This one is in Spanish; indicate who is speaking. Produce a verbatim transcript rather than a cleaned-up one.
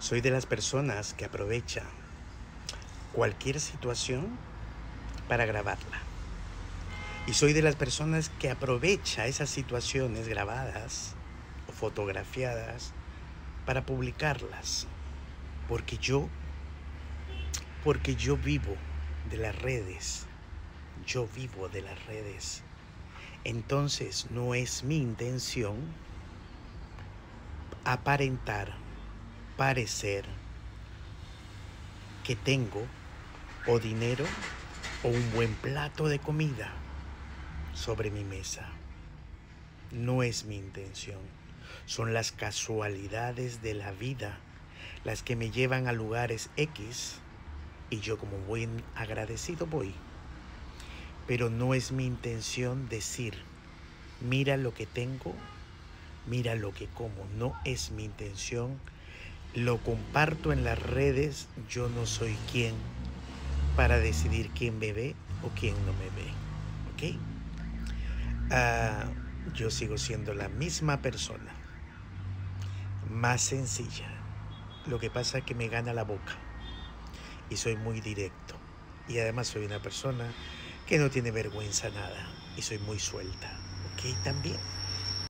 Speaker 1: Soy de las personas que aprovecha cualquier situación para grabarla. Y soy de las personas que aprovecha esas situaciones grabadas o fotografiadas para publicarlas. Porque yo, porque yo vivo de las redes. Yo vivo de las redes. Entonces no es mi intención aparentar, parecer que tengo o dinero o un buen plato de comida sobre mi mesa. No es mi intención. Son las casualidades de la vida las que me llevan a lugares X y yo como buen agradecido voy. Pero no es mi intención decir, mira lo que tengo, mira lo que como. No es mi intención. Lo comparto en las redes. Yo no soy quien para decidir quién me ve o quién no me ve. ¿Ok? Uh, yo sigo siendo la misma persona, más sencilla. Lo que pasa es que me gana la boca y soy muy directo. Y además soy una persona que no tiene vergüenza nada y soy muy suelta. ¿Ok? También.